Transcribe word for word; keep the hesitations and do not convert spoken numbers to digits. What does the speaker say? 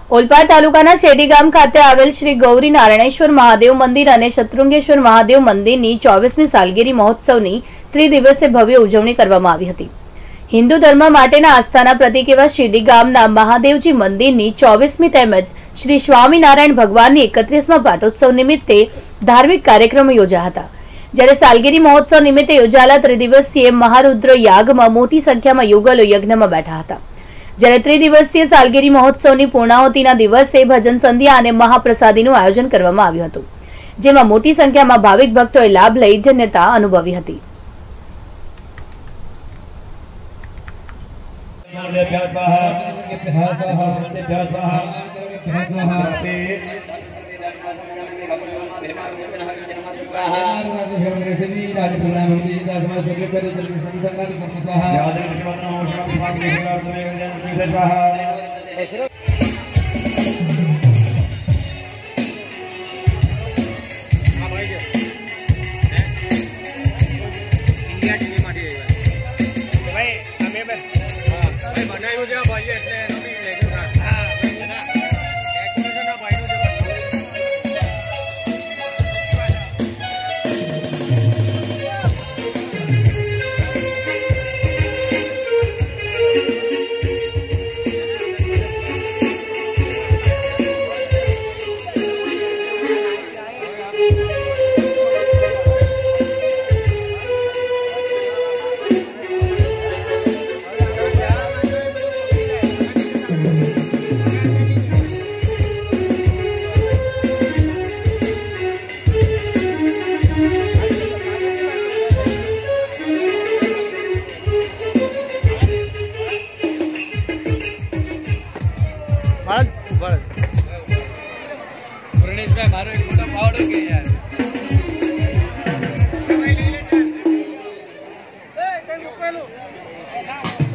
ઓલપાડ તાલુકાના શેરડી ગામ ખાતે આવેલ શ્રી ગૌરી નારાયણેશ્વર મહાદેવ મંદિર અને શત્રુંગેશ્વર મહાદેવ મંદિરની ચોવીસમી સાલગીરી મહોત્સવની ત્રિદિવસીય ભવ્ય ઉજવણી કરવામાં આવી હતી। હિન્દુ ધર્મ માટેના આસ્થાના પ્રતીક એવા શેરડી ગામના મહાદેવજી મંદિરની ચોવીસમી તેમજ શ્રી સ્વામિનારાયણ ભગવાનની એકત્રીસમા પાટોત્સવ નિમિત્તે ધાર્મિક કાર્યક્રમો યોજાયા હતા। જ્યારે સાલગીરી મહોત્સવ નિમિત્તે યોજાયેલા ત્રિદિવસીય મહારુદ્ર યાગમાં મોટી સંખ્યામાં યુગલો યજ્ઞમાં બેઠા હતા। જ્યારે ત્રિદિવસીય સાલગીરી મહોત્સવની પૂર્ણાહુતિના દિવસે ભજન સંધ્યા અને મહાપ્રસાદીનું આયોજન કરવામાં આવ્યું હતું, જેમાં મોટી સંખ્યામાં ભાવિક ભક્તોએ લાભ લઈ ધન્યતા અનુભવી હતી। मारो एक मोटा पाउडर के यार ए कहीं रुक लो